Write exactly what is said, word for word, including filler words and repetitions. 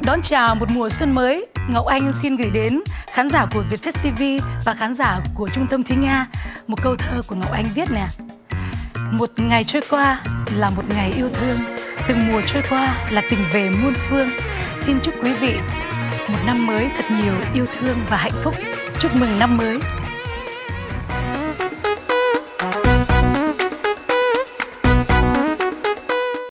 Đón chào một mùa xuân mới, Ngọc Anh xin gửi đến khán giả của Vietfest ti vi và khán giả của Trung tâm Thúy Nga một câu thơ của Ngọc Anh viết nè. Một ngày trôi qua là một ngày yêu thương, từng mùa trôi qua là tình về muôn phương. Xin chúc quý vị một năm mới thật nhiều yêu thương và hạnh phúc. Chúc mừng năm mới.